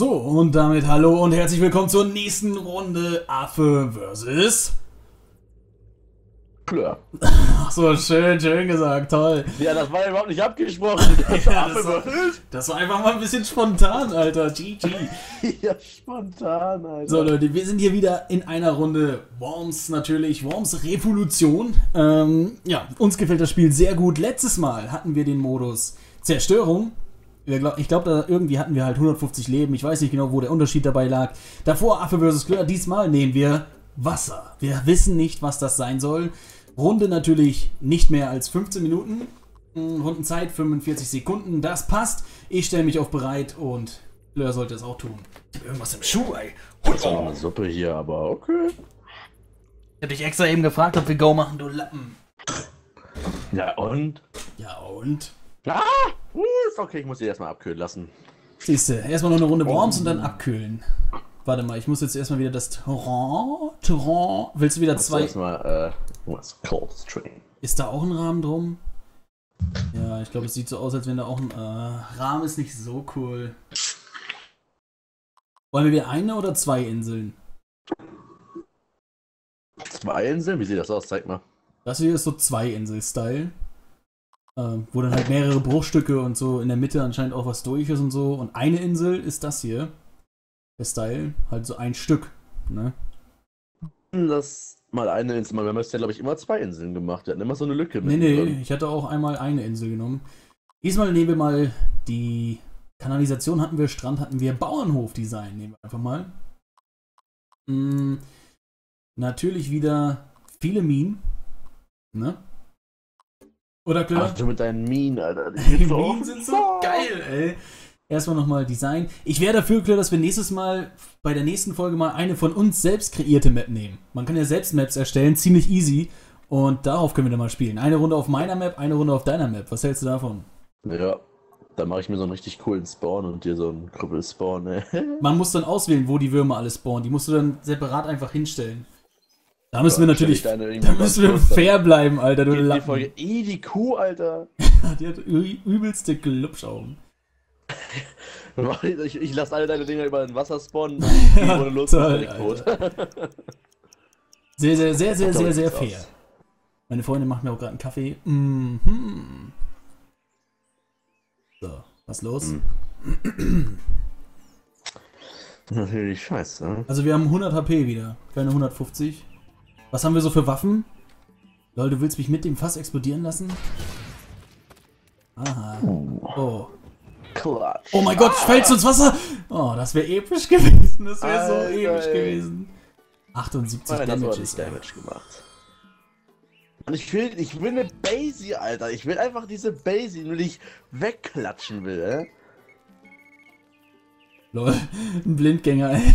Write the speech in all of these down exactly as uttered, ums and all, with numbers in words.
So, und damit hallo und herzlich willkommen zur nächsten Runde Affe versus... Klar. Ach so, schön, schön gesagt, toll. Ja, das war ja überhaupt nicht abgesprochen. Das, Ja, das, war, das war einfach mal ein bisschen spontan, Alter. G G. Ja, spontan, Alter. So, Leute, wir sind hier wieder in einer Runde Worms natürlich, Worms Revolution. Ähm, ja, uns gefällt das Spiel sehr gut. Letztes Mal hatten wir den Modus Zerstörung. Ich glaube, da irgendwie hatten wir halt hundertfünfzig Leben. Ich weiß nicht genau, wo der Unterschied dabei lag. Davor Affe versus. Klör. Diesmal nehmen wir Wasser. Wir wissen nicht, was das sein soll. Runde natürlich nicht mehr als fünfzehn Minuten. Rundenzeit fünfundvierzig Sekunden. Das passt. Ich stelle mich auf bereit und Klör sollte es auch tun. Irgendwas im Schuh, ey. Das ist noch eine Suppe hier, aber okay. Ich hab dich extra eben gefragt, ob wir Go machen, du Lappen. Ja, und? Ja, und? Ah! Uh, ist okay, ich muss sie erstmal abkühlen lassen. Siehst du, erstmal noch eine Runde Worms und dann abkühlen. Warte mal, ich muss jetzt erstmal wieder das Terrain. Terrain. Willst du wieder zwei. Erstmal, äh, was Cold String. Ist da auch ein Rahmen drum? Ja, ich glaube, es sieht so aus, als wenn da auch ein. Äh, Rahmen ist nicht so cool. Wollen wir wieder eine oder zwei Inseln? Zwei Inseln? Wie sieht das aus? Zeig mal. Das hier ist so zwei Insel-Style. Äh, wo dann halt mehrere Bruchstücke und so in der Mitte anscheinend auch was durch ist und so. Und eine Insel ist das hier. Der Style. Halt so ein Stück. Ne? Das mal eine Insel. Wir haben jetzt ja, glaube ich, immer zwei Inseln gemacht. Wir hatten immer so eine Lücke. Nee, nee, drin. Ich hatte auch einmal eine Insel genommen. Diesmal nehmen wir mal die Kanalisation hatten wir, Strand hatten wir, Bauernhof-Design nehmen wir einfach mal. Hm, natürlich wieder viele Minen. Ne? Oder klar? Ach, du mit deinen Minen, Alter. Die, die Minen sind so geil, ey. Erstmal nochmal Design. Ich wäre dafür, klar, dass wir nächstes Mal, bei der nächsten Folge mal eine von uns selbst kreierte Map nehmen. Man kann ja selbst Maps erstellen, ziemlich easy. Und darauf können wir dann mal spielen. Eine Runde auf meiner Map, eine Runde auf deiner Map. Was hältst du davon? Ja, dann mache ich mir so einen richtig coolen Spawn und dir so einen Krüppel-Spawn, ey. Man muss dann auswählen, wo die Würmer alle spawnen. Die musst du dann separat einfach hinstellen. Da müssen ja, wir natürlich, da müssen wir fair bleiben, Alter. Du die, die Folge, ey, die Kuh, Alter. Die hat übelste Glubschaugen. Ich, ich lasse alle deine Dinger über den Wasser spawnen. Ja, ohne Lust, toll, sehr, sehr, sehr, sehr, sehr, sehr fair. Aus. Meine Freundin macht mir auch gerade einen Kaffee. Mhm. So, was los? Mhm. Natürlich scheiße. Ne? Also wir haben hundert H P wieder, keine hundertfünfzig. Was haben wir so für Waffen? Lol, du willst mich mit dem Fass explodieren lassen? Aha. Oh. Klatsch. Oh mein Gott, fällst du ins Wasser? Oh, das wäre episch gewesen. Das wäre so episch ey. gewesen. achtundsiebzig Nein, Damage ist Damage gemacht. Und ich will, ich will eine Basie, Alter. Ich will einfach diese Basie, nur die ich wegklatschen will, ey. Lol, ein Blindgänger, ey.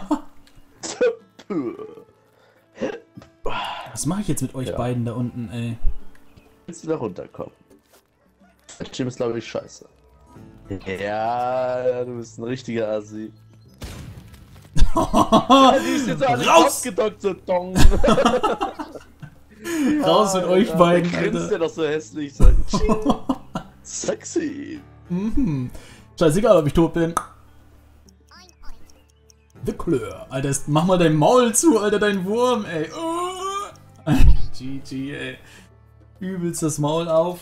Was mache ich jetzt mit euch ja. beiden da unten, ey? Willst du da runterkommen? Das Gym ist, glaube ich, scheiße. Ja, du bist ein richtiger Assi. Ja, die ist jetzt so raus! Abgedockt, so Dong. Raus mit euch beiden, Alter. Alter. Der doch so hässlich. So. Sexy. Mhm. Scheißegal, ob ich tot bin. The Klör. Alter, mach mal dein Maul zu, Alter, dein Wurm, ey. Oh. G G, ey. Übelst das Maul auf.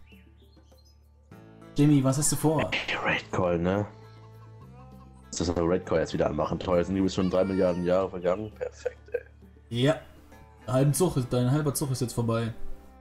Jimmy, was hast du vor? Red Call, ne? Das ist eine Red Call jetzt wieder anmachen. Teuer sind die bis schon drei Milliarden Jahre vergangen. Perfekt, ey. Ja. Halben Zug ist, dein halber Zug ist jetzt vorbei.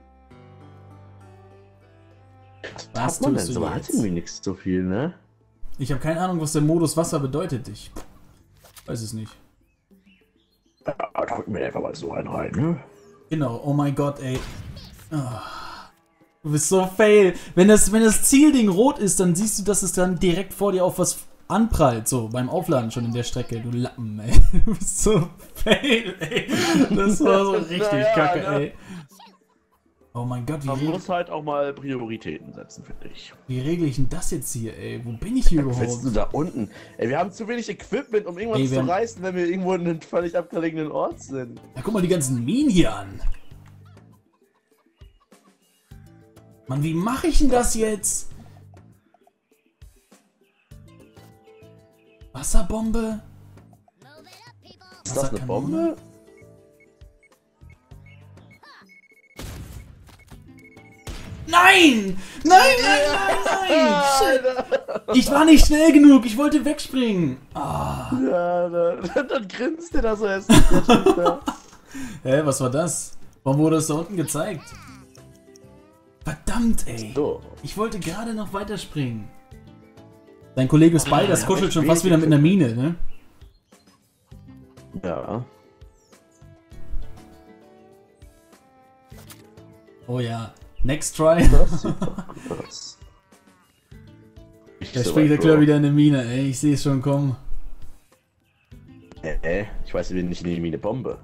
Was tut man denn so? Hat irgendwie nichts so viel, ne? Ich habe keine Ahnung, was der Modus Wasser bedeutet. Ich weiß es nicht. Ja, drücken mir einfach mal so einen rein, ne? Genau. Oh mein Gott, ey. Oh. Du bist so fail. Wenn das, wenn das Zielding rot ist, dann siehst du, dass es dann direkt vor dir auf was anprallt. So, beim Aufladen schon in der Strecke. Du Lappen, ey. Du bist so fail, ey. Das war so richtig naja, kacke, ne? ey. Oh mein Gott, wie Man muss halt auch mal Prioritäten setzen, finde ich. Wie regle ich denn das jetzt hier, ey? Wo bin ich hier überhaupt? Bist du da unten? Ey, wir haben zu wenig Equipment, um irgendwas ey, zu reißen, wenn wir irgendwo in einem völlig abgelegenen Ort sind. Ja, guck mal die ganzen Minen hier an. Mann, wie mache ich denn das jetzt? Wasserbombe? Ist das eine Bombe? Nein! Nein, nein, nein, nein! Shit. Ich war nicht schnell genug, ich wollte wegspringen. Ah. Ja, dann, dann grinst der da so erst. Hä, was war das? Warum wurde das da unten gezeigt? Verdammt, ey. So. Ich wollte gerade noch weiterspringen. Dein Kollege Spiders Ah, kuschelt schon fast wieder mit einer Mine, ne? Ja. Oh ja. Next try. Das sieht doch gut aus. Da springt der Klör wieder in eine Mine, ey. Ich sehe es schon kommen. Äh, ich weiß nicht in die Mine Bombe.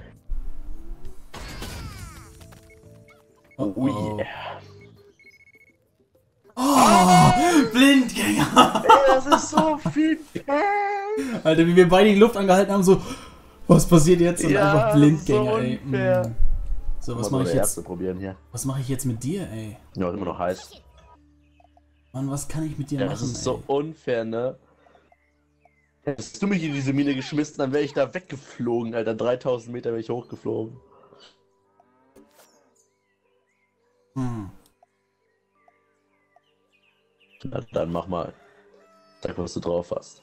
Oh, Oh oh. yeah. Oh, Blindgänger. Ey, das ist so viel Pain. Alter, wie wir beide die Luft angehalten haben, so, was passiert jetzt? Und Ja, einfach Blindgänger, so ey. unfair. Mm. So, was Mal mache ich der jetzt? Erste probieren hier. Was mache ich jetzt mit dir, ey? Ja, ist immer noch heiß. Mann, was kann ich mit dir Ja, machen, das ist ey? so unfair, ne? Hättest du mich in diese Mine geschmissen, dann wäre ich da weggeflogen, Alter. dreitausend Meter wäre ich hochgeflogen. Hm. Na, dann mach mal. Sag, was du drauf hast.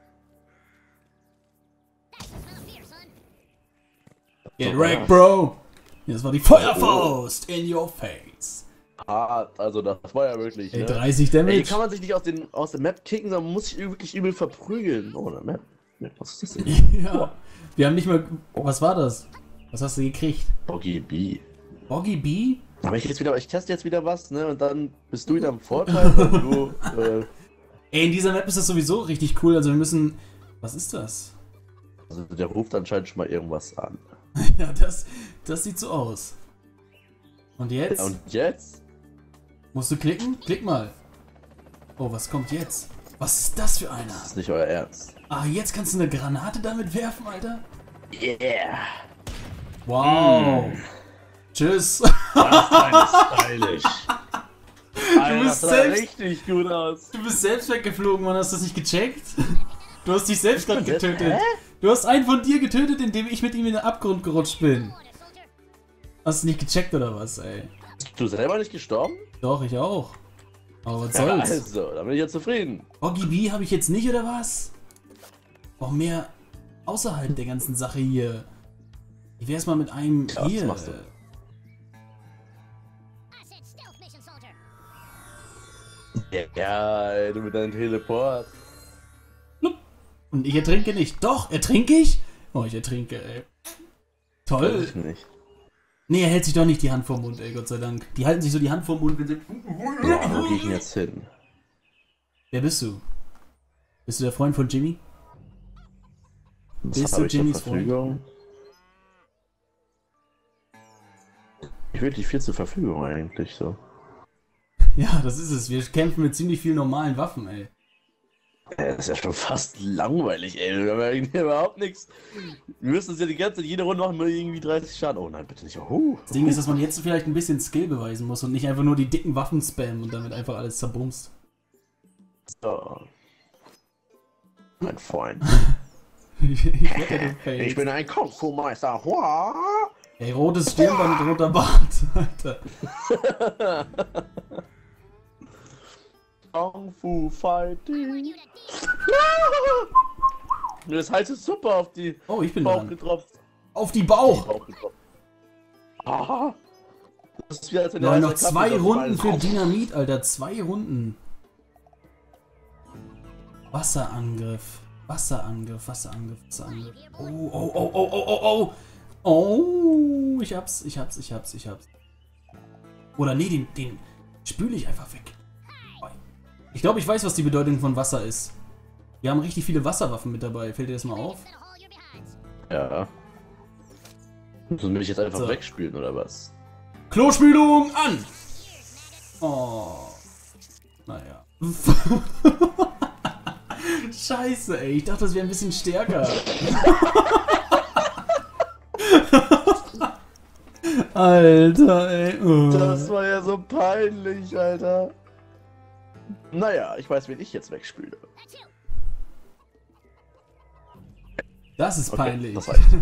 Get So, wrecked, Bro! Das war die Feuerfaust in your face. Hart, also das war ja wirklich, Ey, ne? dreißig Ey, Damage. hier kann man sich nicht aus, den, aus der Map kicken, sondern man muss sich wirklich übel verprügeln. Oh, eine Map. Was ist das denn? Ja. Wir haben nicht mal... Was war das? Was hast du gekriegt? Boggy B. Boggy B? Aber ich jetzt wieder, ich teste jetzt wieder was, ne? Und dann bist du wieder im Vorteil und du, äh, Ey, in dieser Map ist das sowieso richtig cool. Also wir müssen... Was ist das? also der ruft anscheinend schon mal irgendwas an. Ja, das, das sieht so aus. Und jetzt? Ja, und jetzt? Musst du klicken? Klick mal. Oh, was kommt jetzt? Was ist das für einer? Das ist nicht euer Ernst. Ah, jetzt kannst du eine Granate damit werfen, Alter? Yeah! Wow. Tschüss. Das ist stylisch. Alter, bist das sah selbst- richtig gut aus. Du bist selbst weggeflogen, Mann. Hast du das nicht gecheckt? Du hast dich selbst gerade bin selbst- getötet. Hä? Du hast einen von dir getötet, indem ich mit ihm in den Abgrund gerutscht bin. Hast du nicht gecheckt oder was, ey? Bist du selber nicht gestorben? Doch, ich auch. Aber was Ja, soll's? also, da bin ich ja zufrieden. Boggy B habe ich jetzt nicht, oder was? Auch mehr außerhalb der ganzen Sache hier. Wie wär's mal mit einem Ja, was hier? machst du? Ja, ey, du mit deinem Teleport. Und ich ertrinke nicht. Doch, ertrinke ich? Oh, ich ertrinke, ey. Weiß Toll. ich nicht. Nee, er hält sich doch nicht die Hand vorm Mund, ey, Gott sei Dank. Die halten sich so die Hand vorm Mund, wenn sie... Ja, wo gehe ich denn jetzt hin? Wer bist du? Bist du der Freund von Jimmy? Was Bist habe du ich zur Jimmys Freund? Verfügung? Ich will nicht viel zur Verfügung eigentlich so. Ja, das ist es. Wir kämpfen mit ziemlich vielen normalen Waffen, ey. Äh, Das ist ja schon fast langweilig, ey. Wir haben ja irgendwie überhaupt nichts. Wir müssen uns ja die ganze Zeit, jede Runde machen wir irgendwie dreißig Schaden. Oh nein, bitte nicht. Oh. Das Ding ist, dass man jetzt vielleicht ein bisschen Skill beweisen muss und nicht einfach nur die dicken Waffen spammen und damit einfach alles zerbumst. So. Mein Freund. ich Ich bin ein Kung-Fu-Meister. Hua! Ey, rotes Stirnband und roter Bart, Alter. Kung-Fu Fighting. Mir ist heiße Suppe auf die Oh, ich bin Bauch dran. getropft. Auf die Bauch! Bauch getropft. Aha. Das ist wie als wenn der Nein, heiße noch Kaffee zwei auf Runden meinen für Kopf- Dynamit, Alter. Zwei Runden. Wasserangriff. Wasserangriff, Wasserangriff, Wasserangriff. Oh, oh, oh, oh, oh, oh, oh. Oh, ich hab's, ich hab's, ich hab's, ich hab's. Oder nee, den, den spüle ich einfach weg. Ich glaube, ich weiß, was die Bedeutung von Wasser ist. Wir haben richtig viele Wasserwaffen mit dabei. Fällt dir das mal auf? Ja. Müssen wir mich jetzt einfach So. wegspülen oder was? Klospülung an! Oh. Naja. Scheiße, ey. Ich dachte, das wäre ein bisschen stärker. Alter, ey. Oh. Das war ja so peinlich, Alter. Naja, ich weiß, wen ich jetzt wegspüle. Das ist Okay, peinlich. das reicht.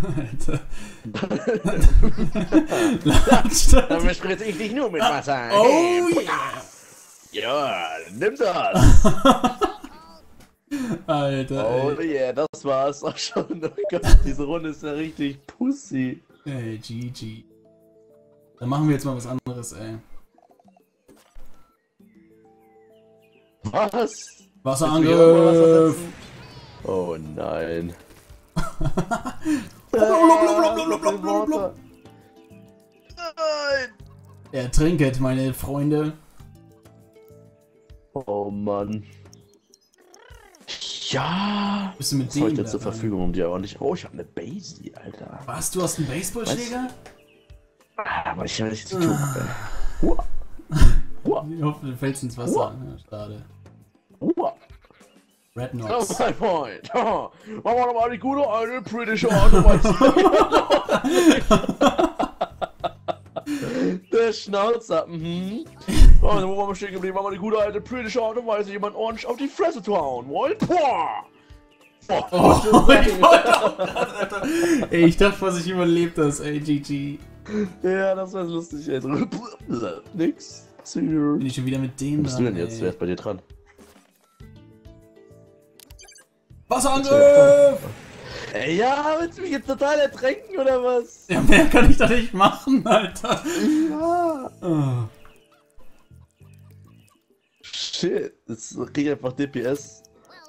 Alter. Dann bespritze ich dich nur mit Wasser. Oh Hey. yeah. Ja, nimm das. Alter, Oh ey. yeah, das war's auch schon. Oh Gott, diese Runde ist ja richtig pussy. Ey, G G. Dann machen wir jetzt mal was anderes, ey. Was? Wasserangriff! Oh nein. Blub. Nein. Ertrinket, meine Freunde. Oh Mann. Ja. Bist du mit Was habe dem ich denn zur da dran? Verfügung, um dir aber nicht. Oh, ich habe eine Basie, Alter. Was? Du hast einen Baseballschläger? Ah, aber ich habe nichts zu tun. Hua. Hua. Ich hoffe, du fällst ins Wasser. Ja, schade. Hua. Red That's Knox. my point. Machen wir doch mal die gute alte britische Art und Weise. Der Schnauzer. Mhm. Also, wo waren wir stehen geblieben? Machen wir die gute alte britische Art und Weise, jemand ordentlich auf die Fresse zu hauen. Wollen? Boah. Boah. Oh, ich wollte auch grad, Alter. Ey, ich dachte, was ich überlebt das, ey, G G. Ja, das wäre lustig, ey. Nix. Bin ich schon wieder mit dem Was bist du denn dran, jetzt? ey. Wer ist bei dir dran? Wasserangriff! Ey, ja, willst du mich jetzt total ertränken oder was? Ja, mehr kann ich da nicht machen, Alter. Ja. Oh. Shit, jetzt krieg ich einfach D P S.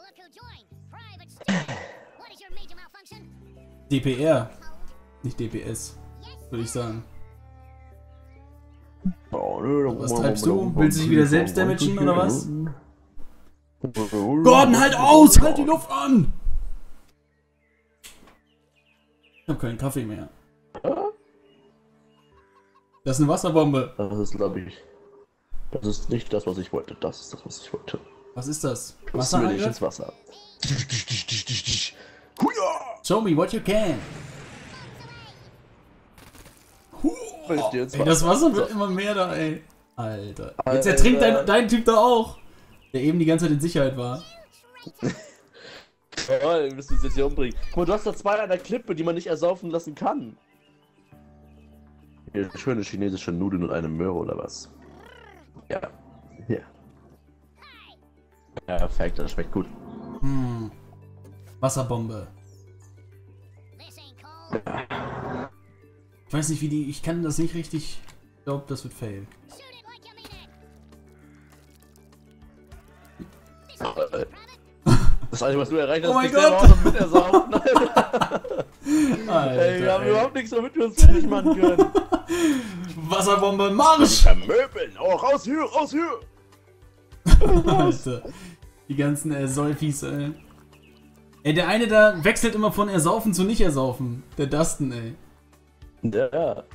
D P R, nicht D P S, würde ich sagen. Was treibst du? Willst du dich wieder selbst damagen oder was? Gordon, halt aus! Halt die Luft an! Ich hab keinen Kaffee mehr. Das ist eine Wasserbombe. Das ist, glaube ich. Das ist nicht das, was ich wollte. Das ist das, was ich wollte. Was ist das? Das will ich Wasserangriff? ins Wasser. Show me what you can. Willst du ins Ey, das Wasser wird So. immer mehr da, ey. Alter. Jetzt Alter. ertrinkt dein, dein Typ da auch. Der eben die ganze Zeit in Sicherheit war. Toll, du wirst uns jetzt hier umbringen. Guck mal, du hast da zwei an der Klippe, die man nicht ersaufen lassen kann. Hier, schöne chinesische Nudeln und eine Möhre oder was? Ja. Ja. Perfekt, das schmeckt gut. Hm. Wasserbombe. Ich weiß nicht, wie die. Ich kann das nicht richtig. Ich glaube, das wird fail. Das Einzige, was du erreicht hast, Oh mein ist dich selber Gott. auch noch mit ersaufen. Alter, Ey, wir haben ey. überhaupt nichts, damit wir uns fertig machen können. Wasserbombe, Marsch! Vermöbeln! Oh, raus hier, raus hier! Alter. Die ganzen äh, Säufis, ey. Ey, der eine da wechselt immer von Ersaufen zu nicht ersaufen. Der Dustin, ey. Ja.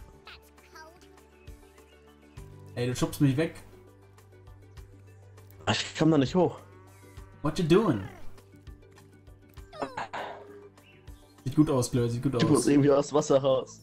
Ey, du schubst mich weg. Ich komm da nicht hoch. What you doing? Sieht gut aus, Blur, sieht gut Ich muss aus. irgendwie aus Wasser raus.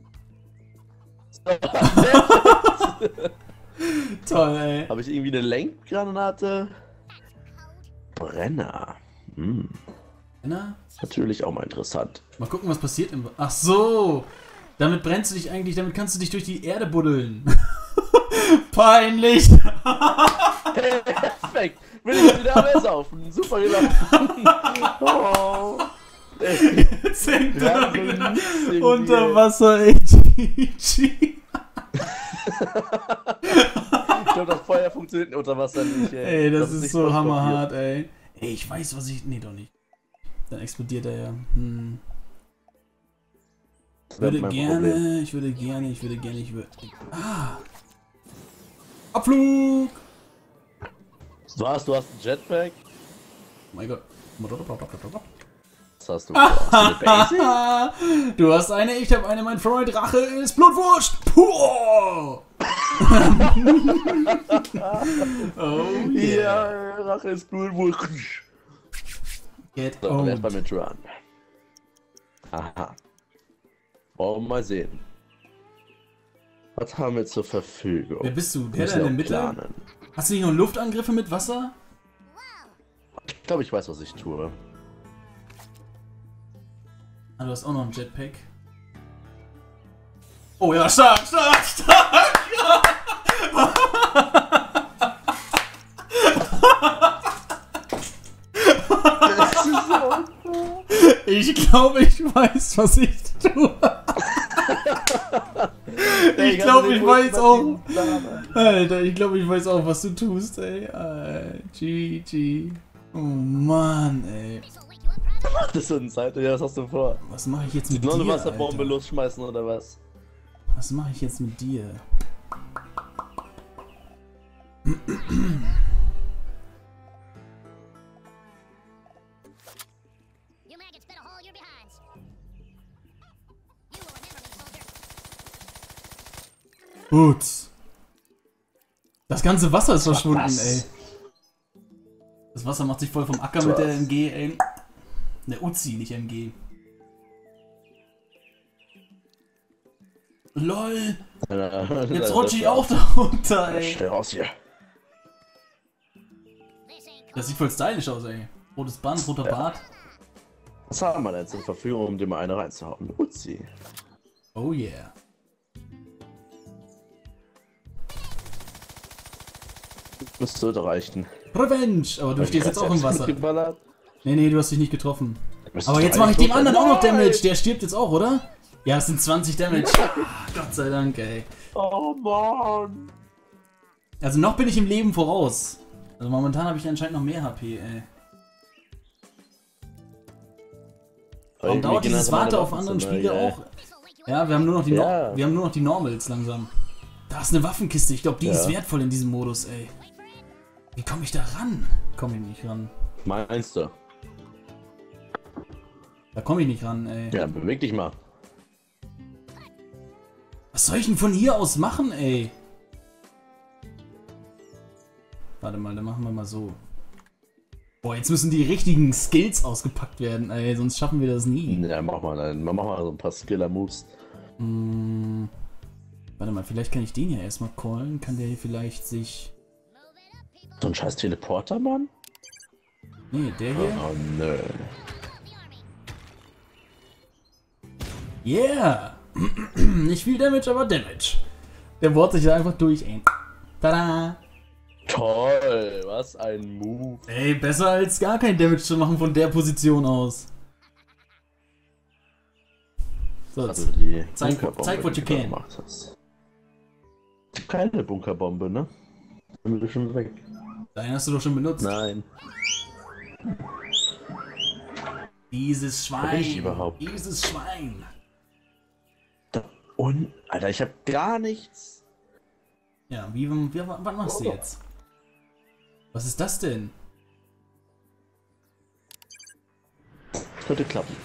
Toll, ey. Habe ich irgendwie eine Lenkgranate? Brenner. Hm. Na? Natürlich auch mal interessant. Mal gucken, was passiert im... Ach so! Damit brennst du dich eigentlich, damit kannst du dich durch die Erde buddeln. Peinlich! Perfekt! Will ich wieder am Ersaufen. Super gemacht. Oh. Jetzt hängt Ja, er wieder irgendwie. unter Wasser, ey. G G. Ich glaube, das Feuer funktioniert unter Wasser nicht, ey. Ey, das, ist nicht so SpongeBob hammerhart, ey. Ey, ich weiß, was ich... Nee, doch nicht. Dann explodiert er ja. Hm. hier. Ich würde mein gerne, Problem. ich würde gerne, ich würde gerne, ich würde... Ah! Abflug! Was? Du hast einen Jetpack? Oh mein Gott. Was hast du? Hast du eine Base? Du hast eine, ich habe eine, mein Freund. Rache ist Blutwurst. Puh! Oh yeah. Ja, Rache ist Blutwurst. Get So, und erstmal owned. mit Run. Aha. Wollen wir mal sehen. Was haben wir zur Verfügung? Wer bist du? Der Müssen da in der wir Mitte? planen. Hast du nicht noch Luftangriffe mit Wasser? Ich glaube, ich weiß, was ich tue. Ah, du hast auch noch ein Jetpack. Oh ja, stark, stark, stark! Ich glaube, ich weiß, was ich tue. Ich glaube, ich weiß auch. Alter, ich glaube, ich weiß auch, was du tust, ey. G G. Oh Mann, ey. Das ist so eine Seite, ja, was hast du vor? Was mache ich jetzt mit noch dir? eine Wasserbombe Alter? losschmeißen oder was? Was mache ich jetzt mit dir? Gut. Das ganze Wasser ist verschwunden, Was? ey. Das Wasser macht sich voll vom Acker Was? mit der M G, ey. Der Uzi, nicht M G. LOL! Jetzt rutsche ich auch da runter, ey. Schnell raus hier. Das sieht voll stylisch aus, ey. Rotes Band, roter Ja. Bart. Was haben wir denn zur Verfügung, um dir mal eine reinzuhauen? Uzi. Oh yeah. Das sollte reichen. Revenge! Aber du Hab ich stehst jetzt grad auch im selbst Wasser. mitgeballert? Nee, nee, du hast dich nicht getroffen. Bist Aber du jetzt mache ich dem tot? anderen auch noch Nein! Damage. Der stirbt jetzt auch, oder? Ja, es sind zwanzig Damage. Ah, Gott sei Dank, ey. Oh Mann! Also noch bin ich im Leben voraus. Also momentan habe ich anscheinend noch mehr H P, ey. Warum dauert dieses Warte auf anderen Spiele auch? Ja, wir haben nur noch die no Ja. wir haben nur noch die Normals langsam. Da ist eine Waffenkiste. Ich glaube, die Ja. ist wertvoll in diesem Modus, ey. Wie komme ich da ran? Komme ich nicht ran. Meinst du? Da komme ich nicht ran, ey. Ja, beweg dich mal. Was soll ich denn von hier aus machen, ey? Warte mal, dann machen wir mal so. Boah, jetzt müssen die richtigen Skills ausgepackt werden, ey. Sonst schaffen wir das nie. Ja, mach mal, dann mach mal so ein paar Skiller-Moves. Hm, warte mal, vielleicht kann ich den ja erstmal callen. Kann der hier vielleicht sich... So ein scheiß Teleporter, Mann? Nee, der hier? Oh, nö. Yeah! Nicht viel Damage, aber Damage. Der bohrt sich da einfach durch, ey. Tada! Toll, was ein Move. Ey, besser als gar kein Damage zu machen von der Position aus. So, Also die Zeig- Bunkerbombe, zeig what die you du da can. gemacht hast. Keine Bunkerbombe, ne? Sind wir schon weg? deinen hast du doch schon benutzt. Nein. Dieses Wo Schwein. bin ich überhaupt? Dieses Schwein. Und, Alter, ich hab gar nichts. Ja, wie, wie was machst du Oh. jetzt? Was ist das denn? Könnte klappen.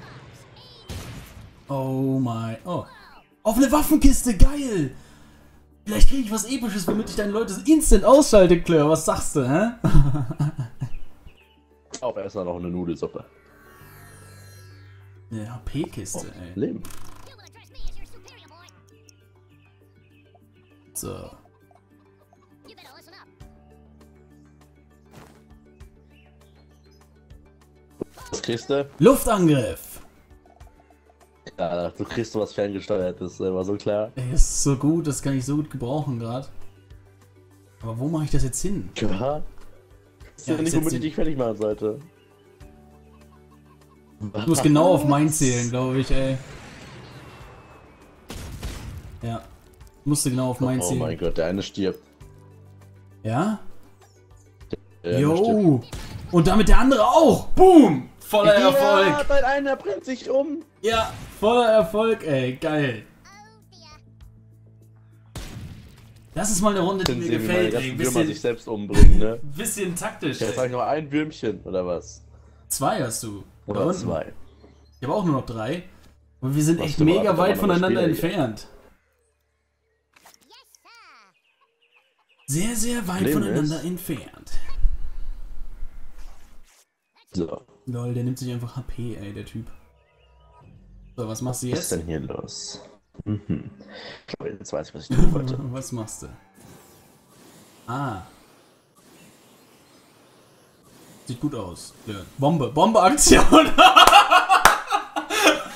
Oh mein. Oh. Offene Waffenkiste, geil! Vielleicht kriege ich was Episches, womit ich deine Leute instant ausschalte, Claire. Was sagst du, hä? Auf erstmal noch eine Nudelsuppe. Eine H P-Kiste, Oh, ey. Leben. So. Was kriegst du? Luftangriff! Ja, du kriegst was ferngesteuertes, war so klar. Ey, das ist so gut, das kann ich so gut gebrauchen gerade. Aber wo mache ich das jetzt hin? Ja. Das ist Ja, ja ich nicht, setz womit ich den- dich fertig machen sollte. Ich muss genau auf meinen zählen, glaube ich, ey. Ja. Ich musste genau auf meinen Oh zählen. mein Gott, der eine stirbt. Ja? Der eine stirbt. Jo! Und damit der andere auch! Boom! Voller Ja, Erfolg! dein einer bringt sich um. Ja, voller Erfolg, ey. Geil. Das ist mal eine Runde, die Können mir sehen, wie meine gefällt, ey. ganzen Würmer sich Bisschen, selbst umbringen, ne? bisschen taktisch, Jetzt habe ey. ich noch ein Würmchen, oder was? Zwei hast du. Da Oder unten. zwei. Ich habe auch nur noch drei. Und wir sind Was echt du mega aber weit noch mal voneinander Spieler hier. entfernt. Sehr, sehr weit Problem voneinander ist- entfernt. So, Lol, der nimmt sich einfach H P, ey, der Typ. So, was machst du was ist jetzt? denn hier los? Mhm. Ich glaube, jetzt weiß ich, was ich tun wollte. Was machst du? Ah. Sieht gut aus. Ja. Bombe. Bombe-Aktion.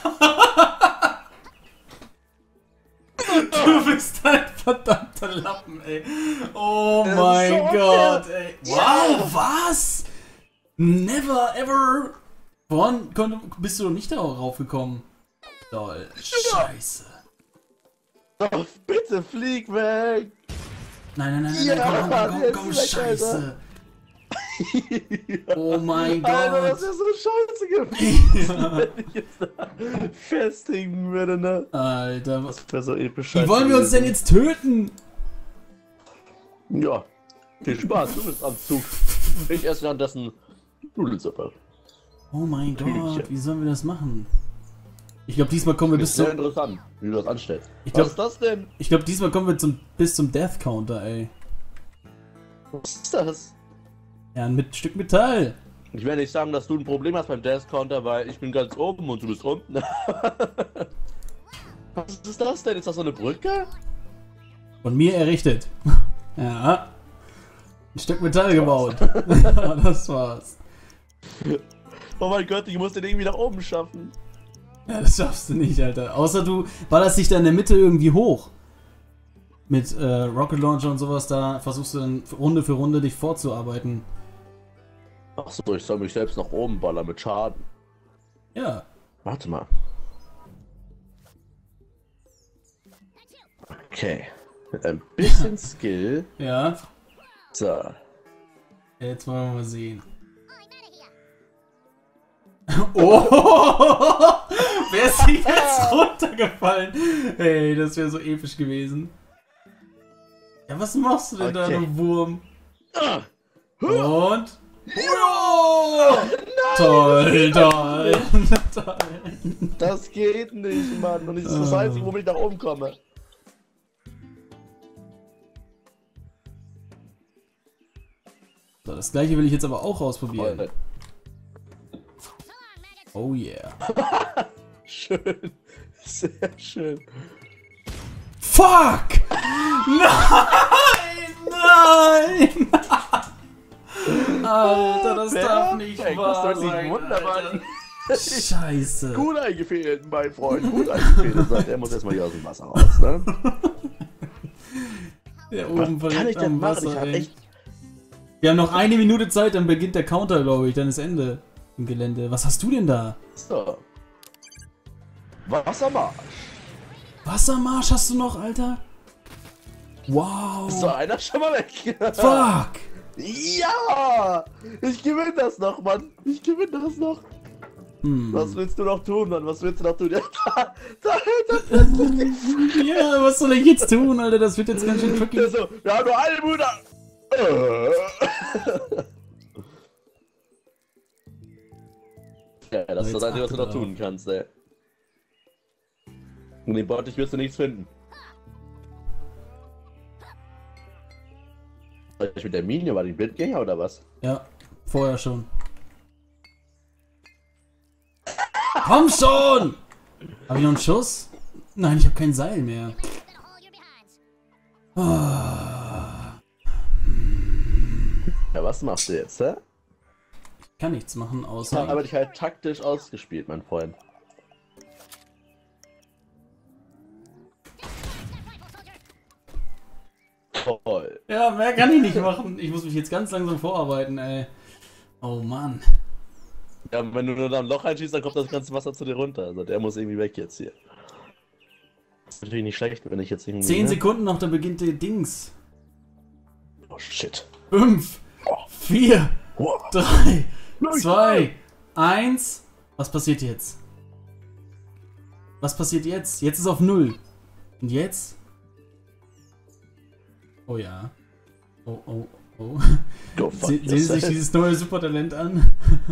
Verdammter Lappen, ey. Oh Das mein ist so Gott, unfair. ey. Ja. Wow, was? Never ever. Vorhin konnte, bist du doch nicht darauf gekommen. Lol, scheiße. Oh, bitte flieg weg! Nein, nein, nein, nein, Ja, komm, komm, komm, der komm, ist weg, scheiße. Oh mein Gott. Alter, das ist so scheiße gewesen, Ja. wenn ich jetzt da festhängen würde, ne? Alter, was. Das wäre so episch. Wie wollen wir uns denn jetzt töten? Ja, viel Spaß, du bist am Zug. Ich esse währenddessen Nudelsuppe. Oh mein Hühnchen. Gott, wie sollen wir das machen? Ich glaube, diesmal kommen wir bis Sehr zum. interessant, wie du das anstellst. Ich glaub- Was ist das denn? Ich glaube, diesmal kommen wir zum bis zum Death Counter, ey. Was ist das? Ja, ein mit Stück Metall. Ich werde nicht sagen, dass du ein Problem hast beim Death Counter, weil ich bin ganz oben und du bist unten. Was ist das denn? Ist das so eine Brücke? Von mir errichtet. Ja. Ein Stück Metall gebaut. Ja, das war's. Oh mein Gott, ich muss den irgendwie nach oben schaffen. Ja, das schaffst du nicht, Alter. Außer du ballerst dich da in der Mitte irgendwie hoch. Mit äh, Rocket Launcher und sowas, da versuchst du dann Runde für Runde dich vorzuarbeiten. Achso, ich soll mich selbst nach oben ballern mit Schaden. Ja. Warte mal. Okay. Mit ein bisschen Skill. Ja. So. Jetzt wollen wir mal sehen. Oh! Wer ist hier jetzt runtergefallen? Hey, das wäre so episch gewesen. Ja, was machst du denn da, Okay. du Wurm? Ah, Und? Ja! Toll, toll, toll. das geht nicht, Mann. Und das ist das Ah. Einzige, womit ich nach oben komme. So, das gleiche will ich jetzt aber auch ausprobieren. Toll. Oh yeah. Schön. Sehr schön. Fuck! Nein! Nein! Alter, das darf nicht Perfekt, wahr das wird nicht sein, wunderbar. Alter. Scheiße. Gut eingefehlt, mein Freund. Gut eingefehlt. Sagt, er muss erstmal hier aus dem Wasser raus, ne? Der oben Was kann ich verreckt denn am machen? Wasser, Ich hab ey. echt. Wir haben noch eine Minute Zeit, dann beginnt der Counter, glaube ich. Dann ist Ende im Gelände. Was hast du denn da? So. Wassermarsch. Wassermarsch hast du noch, Alter? Wow. So, einer schon mal weg. Fuck. Ja! Ich gewinne das noch, Mann. Ich gewinne das noch. Hm. Was willst du noch tun, Mann? Was willst du noch tun? Ja, da, da hält er plötzlich die Ja, was soll ich jetzt tun, Alter? Das wird jetzt ganz schön tricky. Der so, wir haben nur eine Brüder. Ja, das ist das Einzige, was du noch tun kannst, ey. In dem Bottich wirst du nichts finden. Soll ich mit der Mine, war die Blindgänger oder was? Ja, vorher schon. Komm schon! Hab ich noch einen Schuss? Nein, ich habe kein Seil mehr. Ah, Ja, was machst du jetzt, hä? ich kann nichts machen, Ich außer... habe dich halt taktisch ausgespielt, mein Freund. Toll. Ja, mehr kann ich nicht machen. Ich muss mich jetzt ganz langsam vorarbeiten, ey. Oh Mann. Ja, wenn du nur da ein Loch einschießt, dann kommt das ganze Wasser zu dir runter. Also der muss irgendwie weg jetzt hier. Das ist natürlich nicht schlecht, wenn ich jetzt irgendwie... Zehn ne? Sekunden noch, dann beginnt der Dings. Oh shit. Fünf, vier, Wow. drei, zwei, eins. Was passiert jetzt? Was passiert jetzt? Jetzt ist auf null. Und jetzt? Oh ja. Oh, oh, oh. Go fuck Se sehen Sie sich yourself. dieses neue Supertalent an?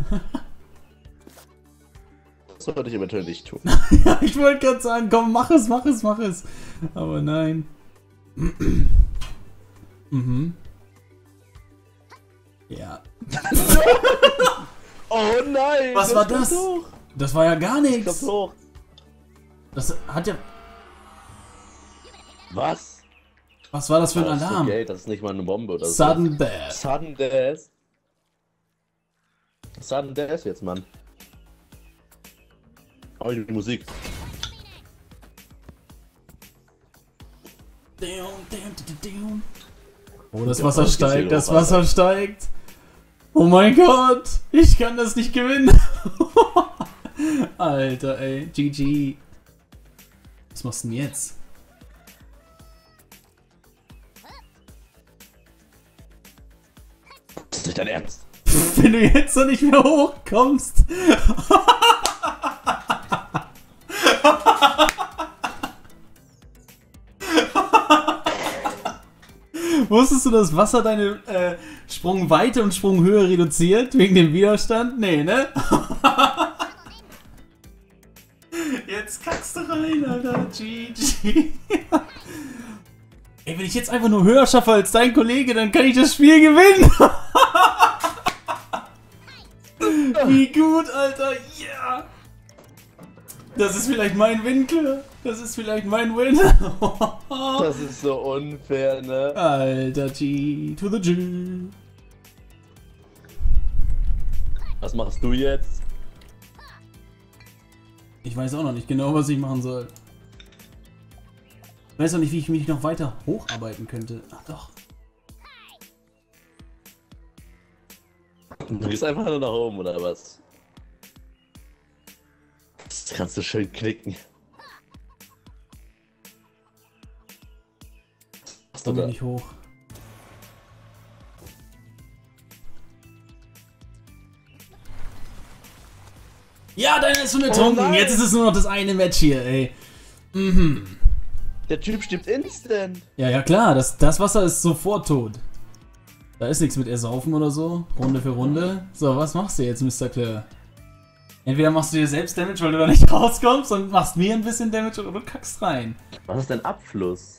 Das sollte ich eventuell nicht tun. Ja, ich wollte gerade sagen, komm, mach es, mach es, mach es. Aber nein. Mhm. Ja. Oh nein! Was das war kommt das? Hoch. Das war ja gar Das nichts. kommt hoch. Das hat ja... Was? Was war das für ein Das ist Alarm? okay, das ist nicht mal eine Bombe oder so. Sudden Death. Sudden Death. Sudden Death jetzt, Mann. Oh, die Musik. Oh, das Wasser steigt, das Wasser steigt. Oh mein Gott, ich kann das nicht gewinnen. Alter, ey, G G. Was machst du denn jetzt? Das ist nicht dein Ernst. Wenn du jetzt noch nicht mehr hochkommst. Wusstest du, dass Wasser deine äh, Sprungweite und Sprunghöhe reduziert? Wegen dem Widerstand? Nee, ne? Jetzt kackst du rein, Alter. G G. Ey, wenn ich jetzt einfach nur höher schaffe als dein Kollege, dann kann ich das Spiel gewinnen. Wie gut, Alter. Yeah. Das ist vielleicht mein Winkel. Das ist vielleicht mein Win. Das ist so unfair, ne? Alter, G to the G. Was machst du jetzt? Ich weiß auch noch nicht genau, was ich machen soll. Ich weiß auch nicht, wie ich mich noch weiter hocharbeiten könnte. Ach doch. Du gehst einfach nur nach oben, oder was? Das kannst du schön knicken. Ich komme nicht hoch. Ja, deine ist schon ertrunken. Oh, jetzt ist es nur noch das eine Match hier, ey. Mhm. Der Typ stirbt instant. Ja, ja klar, das, das Wasser ist sofort tot. Da ist nichts mit ersaufen oder so. Runde für Runde. So, was machst du jetzt, Mister Claire? Entweder machst du dir selbst Damage, weil du da nicht rauskommst und machst mir ein bisschen Damage oder du kackst rein. Was ist denn Abfluss?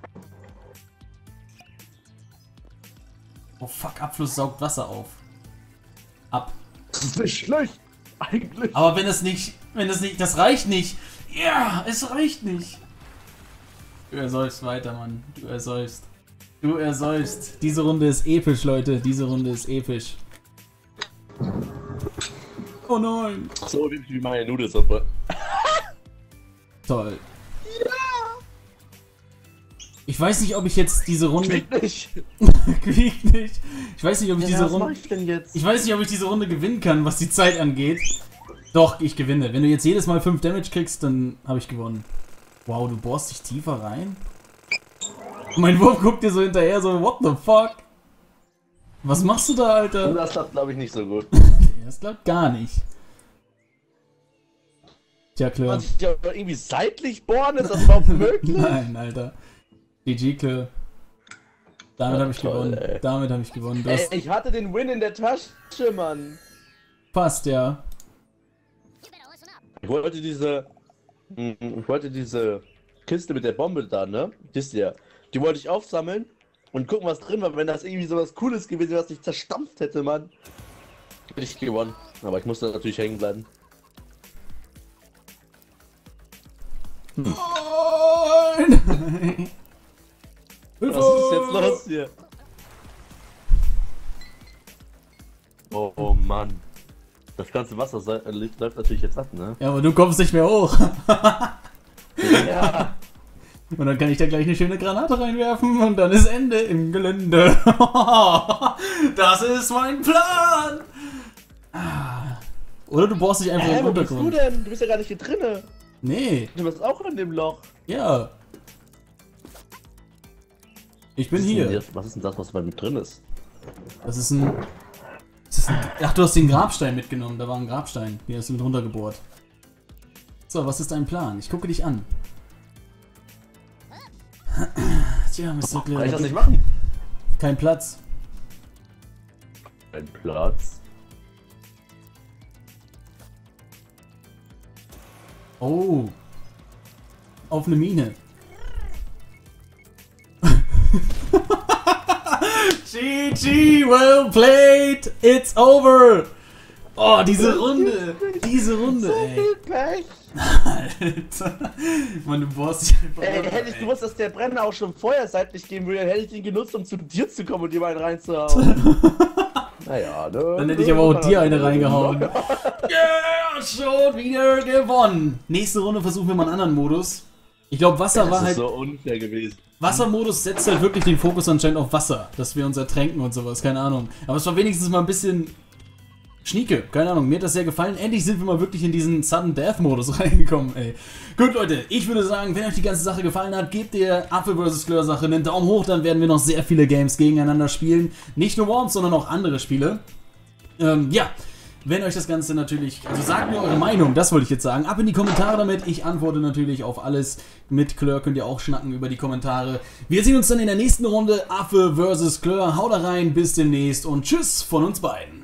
Oh fuck, Abfluss saugt Wasser auf. Ab. Das ist nicht schlecht. Eigentlich. Aber wenn es nicht, wenn es nicht, das reicht nicht. Ja, es reicht nicht. Du ersäufst weiter, Mann. Du ersäufst. Du ersäufst. Diese Runde ist episch, Leute. Diese Runde ist episch. Oh nein. So wie meine Nudelsuppe. Toll. Ja. Ich weiß nicht, ob ich jetzt diese Runde... Quiek nicht. Quiek nicht. Ich weiß nicht, ob ich Ja, diese was Runde... mach ich denn jetzt? Ich weiß nicht, ob ich diese Runde gewinnen kann, was die Zeit angeht. Doch, ich gewinne. Wenn du jetzt jedes Mal fünf Damage kriegst, dann habe ich gewonnen. Wow, du bohrst dich tiefer rein? Mein Wurf guckt dir so hinterher, so, what the fuck? Was machst du da, Alter? Das klappt, glaube ich, nicht so gut. Das klappt gar nicht. Tja, Claire. Man sich ja irgendwie seitlich bohren, ist das überhaupt möglich? Nein, Alter. G G, Claire. Damit Ja, habe ich toll, gewonnen. ey. Damit habe ich gewonnen. Du Ey, hast ich hatte den Win in der Tasche, Mann. passt, ja. Ich wollte diese... Ich wollte diese Kiste mit der Bombe da, ne? Wisst ihr? Die wollte ich aufsammeln und gucken, was drin war. Wenn das irgendwie so was Cooles gewesen wäre, was ich zerstampft hätte, Mann. Hätte ich gewonnen. Aber ich musste natürlich hängen bleiben. Hm. Nein! Was ist jetzt los hier? Oh, oh Mann. Das ganze Wasser sei- äh, läuft natürlich jetzt ab, ne? Ja, aber du kommst nicht mehr hoch. Ja. Und dann kann ich da gleich eine schöne Granate reinwerfen und dann ist Ende im Gelände. Das ist mein Plan! Oder du bohrst dich einfach Hä, im wo bist du Untergrund. denn? Du bist ja gar nicht hier drinne. Nee, Du bist auch in dem Loch. ja. Ich bin Was ist denn hier. das- Was ist denn das, was bei mir drin ist? Das ist ein... Das ist ein ach, du hast den Grabstein mitgenommen. Da war ein Grabstein. Den hast du mit runtergebohrt. So, was ist dein Plan? Ich gucke dich an. Tja, Mister Kann ich Claire. das nicht machen? Kein Platz. Ein Platz. Oh. Auf eine Mine. G G, well played. It's over. Oh, diese Runde. Diese Runde, ey. Pech. Alter. Mann, du bohrst dich einfach Ey, runter, hätte ich ey. gewusst, dass der Brenner auch schon vorher seitlich gehen würde, dann hätte ich den genutzt, um zu dir zu kommen und dir mal einen reinzuhauen. Naja, ne? Dann hätte ich aber auch dir eine reingehauen. Yeah, schon wieder gewonnen. Nächste Runde versuchen wir mal einen anderen Modus. Ich glaube, Wasser das war ist halt... so unfair gewesen. Wassermodus setzt halt wirklich den Fokus anscheinend auf Wasser, dass wir uns ertränken und sowas, keine Ahnung. Aber es war wenigstens mal ein bisschen schnieke, keine Ahnung, mir hat das sehr gefallen. Endlich sind wir mal wirklich in diesen Sudden Death Modus reingekommen, ey. Gut, Leute, ich würde sagen, wenn euch die ganze Sache gefallen hat, gebt der Apfel versus. Claire Sache einen Daumen hoch, dann werden wir noch sehr viele Games gegeneinander spielen. Nicht nur Worms, sondern auch andere Spiele. Ähm, ja. Wenn euch das Ganze natürlich, also sagt mir eure Meinung, das wollte ich jetzt sagen. Ab in die Kommentare damit. Ich antworte natürlich auf alles. Mit Claire könnt ihr auch schnacken über die Kommentare. Wir sehen uns dann in der nächsten Runde. Affe versus. Claire. Haut da rein, bis demnächst und tschüss von uns beiden.